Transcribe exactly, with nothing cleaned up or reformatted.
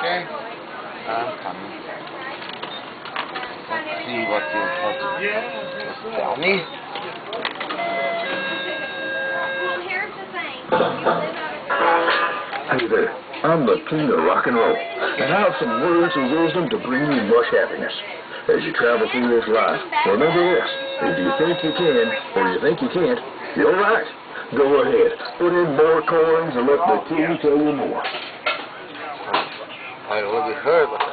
Okay. I'm coming. Let's see what you have to tell me. Well, here's the thing. You live out of Hey there, I'm the king of rock and roll, and I have some words of wisdom to bring you much happiness. As you travel through this life, remember this: if you think you can, or you think you can't, you're right. Go ahead, put in more coins and let the king tell you more. I already heard, but